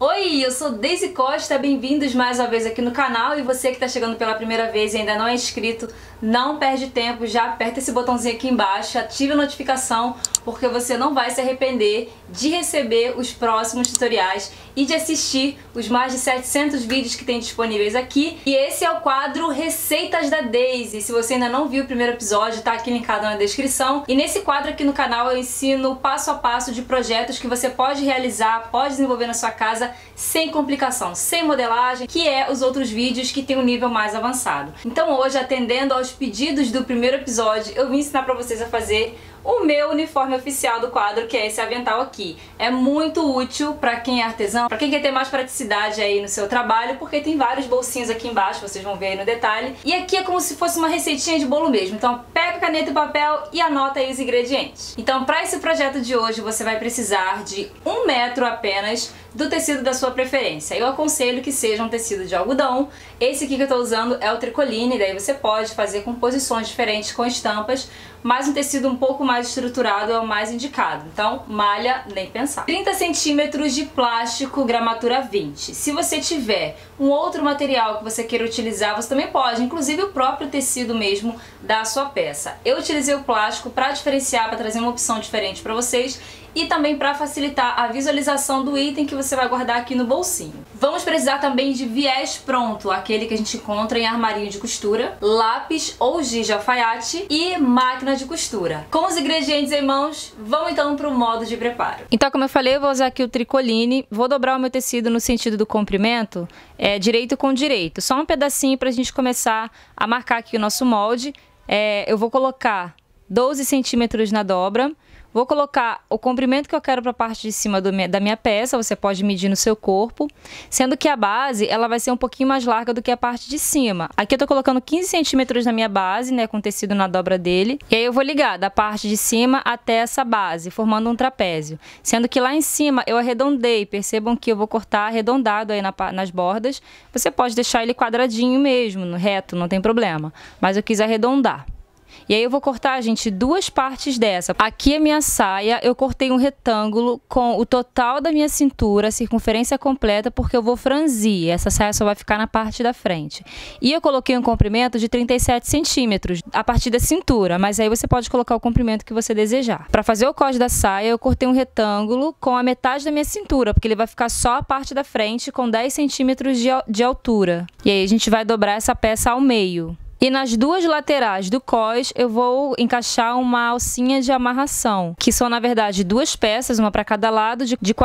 Oi, eu sou Daisy Costa, bem-vindos mais uma vez aqui no canal. E você que está chegando pela primeira vez e ainda não é inscrito, não perde tempo, já aperta esse botãozinho aqui embaixo, ative a notificação, porque você não vai se arrepender de receber os próximos tutoriais e de assistir os mais de 700 vídeos que tem disponíveis aqui. E esse é o quadro Receitas da Daisy. Se você ainda não viu o primeiro episódio, tá aqui linkado na descrição. E nesse quadro aqui no canal eu ensino passo a passo de projetos que você pode realizar, pode desenvolver na sua casa sem complicação, sem modelagem, que é os outros vídeos que tem um nível mais avançado. Então hoje, atendendo aos pedidos do primeiro episódio, eu vim ensinar pra vocês a fazer o meu uniforme oficial do quadro, que é esse avental aqui. É muito útil pra quem é artesão, pra quem quer ter mais praticidade aí no seu trabalho, porque tem vários bolsinhos aqui embaixo, vocês vão ver aí no detalhe. E aqui é como se fosse uma receitinha de bolo mesmo, então pega caneta e papel e anota aí os ingredientes. Então pra esse projeto de hoje você vai precisar de 1 metro apenas do tecido da sua preferência. Eu aconselho que seja um tecido de algodão. Esse aqui que eu tô usando é o tricoline, daí você pode fazer composições diferentes com estampas, mas um tecido um pouco mais estruturado é o mais indicado. Então, malha, nem pensar. 30 centímetros de plástico, gramatura 20. Se você tiver um outro material que você queira utilizar, você também pode, inclusive o próprio tecido mesmo da sua peça. Eu utilizei o plástico para diferenciar, para trazer uma opção diferente para vocês e também para facilitar a visualização do item que você vai guardar aqui no bolsinho. Vamos precisar também de viés pronto, aquele que a gente encontra em armarinho de costura, lápis ou giz de alfaiate e máquina de costura. Com os ingredientes em mãos, vamos então para o modo de preparo. Então, como eu falei, eu vou usar aqui o tricoline, vou dobrar o meu tecido no sentido do comprimento, direito com direito, só um pedacinho para a gente começar a marcar aqui o nosso molde. Eu vou colocar 12 centímetros na dobra. Vou colocar o comprimento que eu quero para a parte de cima da minha peça, você pode medir no seu corpo, sendo que a base ela vai ser um pouquinho mais larga do que a parte de cima. Aqui eu tô colocando 15 centímetros na minha base, né, com tecido na dobra dele, e aí eu vou ligar da parte de cima até essa base, formando um trapézio. Sendo que lá em cima eu arredondei, percebam que eu vou cortar arredondado aí nas bordas, você pode deixar ele quadradinho mesmo, reto, não tem problema, mas eu quis arredondar. E aí eu vou cortar, gente, 2 partes dessa. Aqui a minha saia, eu cortei um retângulo com o total da minha cintura, a circunferência completa, porque eu vou franzir. Essa saia só vai ficar na parte da frente. E eu coloquei um comprimento de 37 centímetros a partir da cintura, mas aí você pode colocar o comprimento que você desejar. Para fazer o cós da saia, eu cortei um retângulo com a metade da minha cintura, porque ele vai ficar só a parte da frente com 10 centímetros de altura. E aí a gente vai dobrar essa peça ao meio. E nas 2 laterais do cós eu vou encaixar uma alcinha de amarração, que são na verdade 2 peças, uma para cada lado, de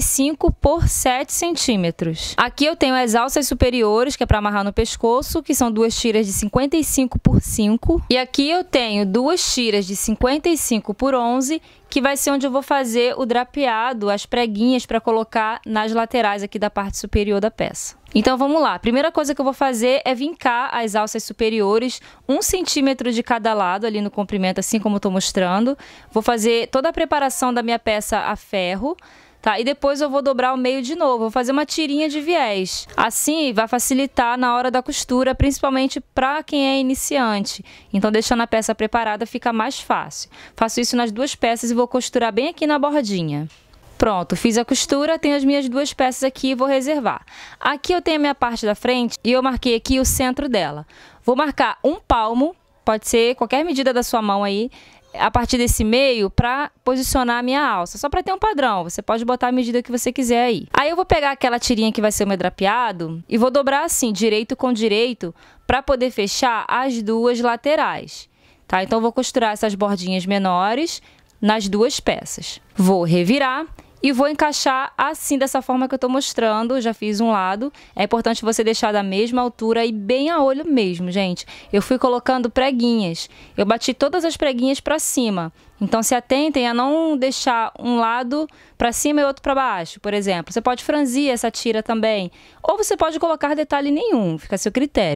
45 por 7 centímetros. Aqui eu tenho as alças superiores, que é para amarrar no pescoço, que são 2 tiras de 55 por 5. E aqui eu tenho 2 tiras de 55 por 11, que vai ser onde eu vou fazer o drapeado, as preguinhas para colocar nas laterais aqui da parte superior da peça. Então vamos lá, a primeira coisa que eu vou fazer é vincar as alças superiores 1 centímetro de cada lado ali no comprimento, assim como eu estou mostrando. Vou fazer toda a preparação da minha peça a ferro, tá? E depois eu vou dobrar o meio de novo, vou fazer uma tirinha de viés. Assim vai facilitar na hora da costura, principalmente para quem é iniciante. Então deixando a peça preparada fica mais fácil. Faço isso nas 2 peças e vou costurar bem aqui na bordinha. Pronto, fiz a costura, tenho as minhas 2 peças aqui e vou reservar. Aqui eu tenho a minha parte da frente e eu marquei aqui o centro dela. Vou marcar 1 palmo, pode ser qualquer medida da sua mão aí, a partir desse meio para posicionar a minha alça, só para ter um padrão, você pode botar a medida que você quiser aí. Aí eu vou pegar aquela tirinha que vai ser o meu drapeado e vou dobrar assim, direito com direito, para poder fechar as 2 laterais, tá? Então eu vou costurar essas bordinhas menores nas 2 peças. Vou revirar e vou encaixar assim, dessa forma que eu tô mostrando. Já fiz um lado. É importante você deixar da mesma altura e bem a olho mesmo, gente. Eu fui colocando preguinhas. Eu bati todas as preguinhas para cima. Então se atentem a não deixar um lado para cima e outro para baixo, por exemplo. Você pode franzir essa tira também. Ou você pode colocar detalhe nenhum, fica a seu critério.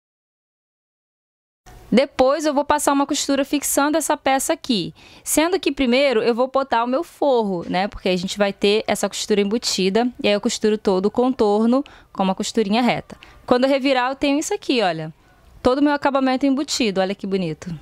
Depois eu vou passar uma costura fixando essa peça aqui. Sendo que primeiro eu vou botar o meu forro, né? Porque a gente vai ter essa costura embutida. E aí eu costuro todo o contorno com uma costurinha reta. Quando eu revirar eu tenho isso aqui, olha. Todo o meu acabamento embutido, olha que bonito.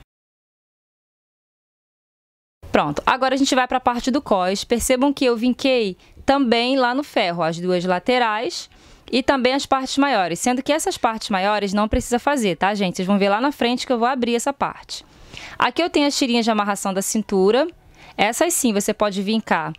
Pronto, agora a gente vai para a parte do cós. Percebam que eu vinquei também lá no ferro, as duas laterais e também as partes maiores, sendo que essas partes maiores não precisa fazer, tá, gente? Vocês vão ver lá na frente que eu vou abrir essa parte. Aqui eu tenho as tirinhas de amarração da cintura. Essas sim, você pode vincar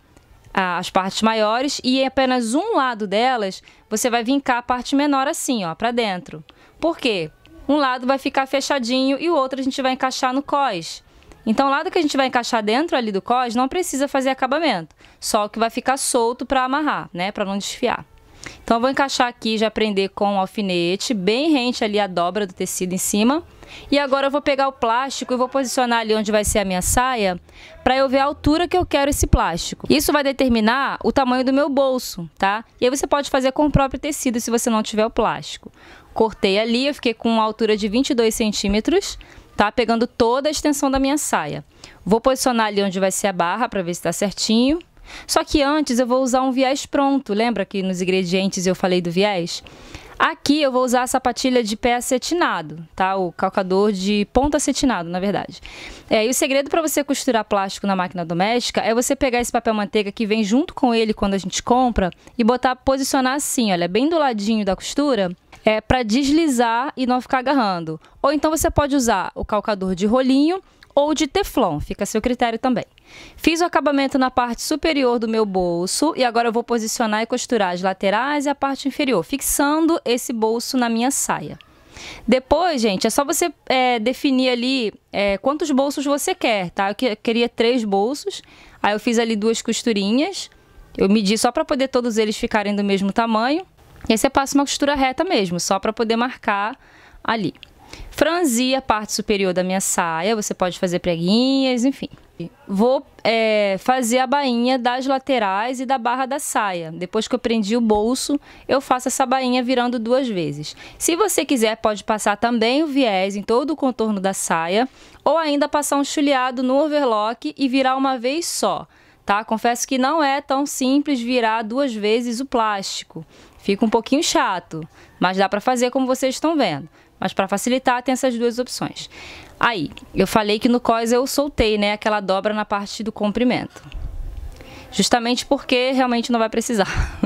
as partes maiores e em apenas um lado delas, você vai vincar a parte menor assim, ó, pra dentro. Por quê? Um lado vai ficar fechadinho e o outro a gente vai encaixar no cós. Então, o lado que a gente vai encaixar dentro ali do cós não precisa fazer acabamento, só que vai ficar solto para amarrar, né, para não desfiar. Então, eu vou encaixar aqui, já prender com um alfinete, bem rente ali a dobra do tecido em cima. E agora eu vou pegar o plástico e vou posicionar ali onde vai ser a minha saia, para eu ver a altura que eu quero esse plástico. Isso vai determinar o tamanho do meu bolso, tá? E aí você pode fazer com o próprio tecido se você não tiver o plástico. Cortei ali, eu fiquei com uma altura de 22 centímetros, tá? Pegando toda a extensão da minha saia. Vou posicionar ali onde vai ser a barra para ver se tá certinho. Só que antes eu vou usar um viés pronto. Lembra que nos ingredientes eu falei do viés? Aqui eu vou usar a sapatilha de pé acetinado, tá? O calcador de ponta acetinado, na verdade. E o segredo para você costurar plástico na máquina doméstica é você pegar esse papel manteiga que vem junto com ele quando a gente compra e posicionar assim, olha, bem do ladinho da costura, para deslizar e não ficar agarrando. Ou então você pode usar o calcador de rolinho ou de teflon, fica a seu critério também. Fiz o acabamento na parte superior do meu bolso e agora eu vou posicionar e costurar as laterais e a parte inferior, fixando esse bolso na minha saia. Depois, gente, é só você definir ali quantos bolsos você quer, tá? Eu queria 3 bolsos, aí eu fiz ali 2 costurinhas, eu medi só para poder todos eles ficarem do mesmo tamanho. E aí você passa uma costura reta mesmo, só para poder marcar ali. Franzi a parte superior da minha saia, você pode fazer preguinhas, enfim. Vou fazer a bainha das laterais e da barra da saia. Depois que eu prendi o bolso, eu faço essa bainha virando 2 vezes. Se você quiser, pode passar também o viés em todo o contorno da saia, ou ainda passar um chuleado no overlock e virar uma vez só, tá? Confesso que não é tão simples virar 2 vezes o plástico. Fica um pouquinho chato, mas dá para fazer como vocês estão vendo. Mas para facilitar, tem essas 2 opções. Aí, eu falei que no cós eu soltei, né, aquela dobra na parte do comprimento. Justamente porque realmente não vai precisar.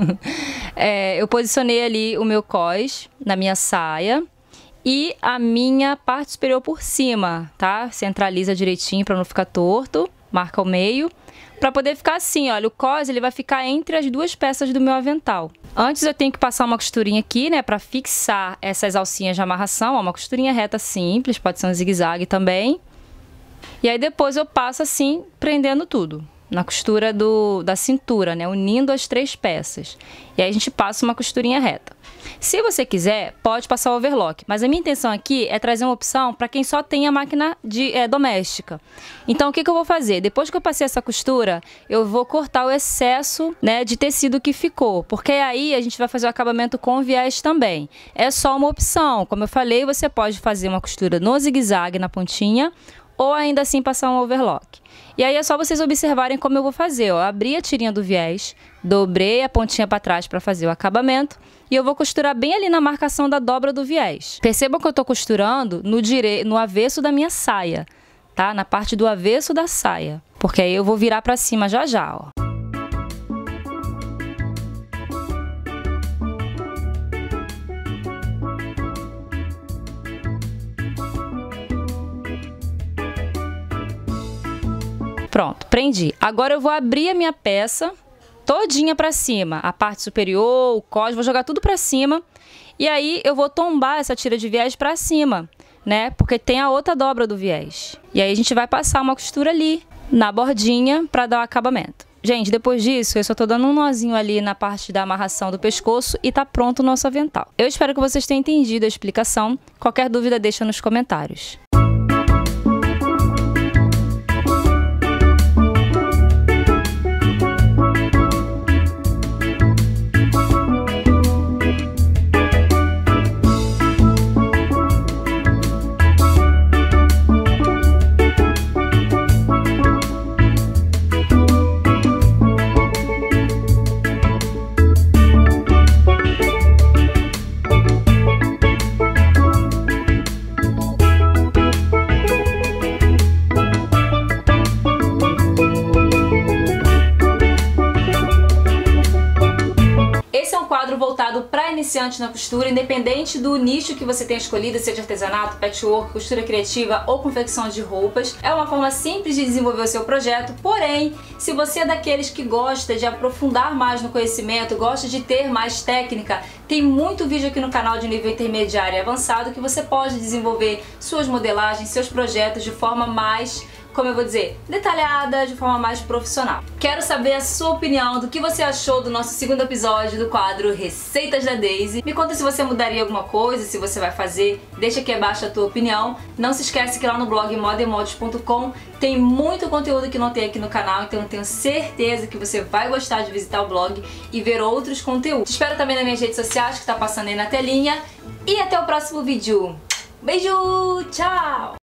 Eu posicionei ali o meu cós na minha saia e a minha parte superior por cima, tá? Centraliza direitinho para não ficar torto, marca o meio. Para poder ficar assim, olha, o cós ele vai ficar entre as 2 peças do meu avental. Antes eu tenho que passar uma costurinha aqui, né, para fixar essas alcinhas de amarração, ó, uma costurinha reta simples, pode ser um zigue-zague também. E aí depois eu passo assim, prendendo tudo, na costura da cintura, né, unindo as 3 peças. E aí a gente passa uma costurinha reta. Se você quiser, pode passar o overlock, mas a minha intenção aqui é trazer uma opção para quem só tem a máquina doméstica. Então, o que eu vou fazer? Depois que eu passei essa costura, eu vou cortar o excesso, né, de tecido que ficou, porque aí a gente vai fazer o acabamento com viés também. É só uma opção, como eu falei, você pode fazer uma costura no zigue-zague na pontinha, ou ainda assim passar um overlock. E aí é só vocês observarem como eu vou fazer, ó. Abri a tirinha do viés, dobrei a pontinha para trás para fazer o acabamento e eu vou costurar bem ali na marcação da dobra do viés. Percebam que eu tô costurando no avesso da minha saia, tá? Na parte do avesso da saia, porque aí eu vou virar para cima já já, ó. Pronto, prendi. Agora eu vou abrir a minha peça todinha pra cima. A parte superior, o cós, vou jogar tudo pra cima. E aí eu vou tombar essa tira de viés pra cima, né? Porque tem a outra dobra do viés. E aí a gente vai passar uma costura ali, na bordinha, pra dar o acabamento. Gente, depois disso, eu só tô dando um nozinho ali na parte da amarração do pescoço e tá pronto o nosso avental. Eu espero que vocês tenham entendido a explicação. Qualquer dúvida, deixa nos comentários. voltado para iniciantes na costura, independente do nicho que você tenha escolhido, seja artesanato, patchwork, costura criativa ou confecção de roupas. É uma forma simples de desenvolver o seu projeto, porém, se você é daqueles que gosta de aprofundar mais no conhecimento, gosta de ter mais técnica, tem muito vídeo aqui no canal de nível intermediário e avançado que você pode desenvolver suas modelagens, seus projetos de forma mais, como eu vou dizer, detalhada, de forma mais profissional. Quero saber a sua opinião do que você achou do nosso segundo episódio do quadro Receitas da Daisy. Me conta se você mudaria alguma coisa, se você vai fazer, deixa aqui abaixo a tua opinião. Não se esquece que lá no blog modemoldes.com tem muito conteúdo que não tem aqui no canal, então eu tenho certeza que você vai gostar de visitar o blog e ver outros conteúdos. Te espero também nas minhas redes sociais, que tá passando aí na telinha. E até o próximo vídeo. Beijo, tchau!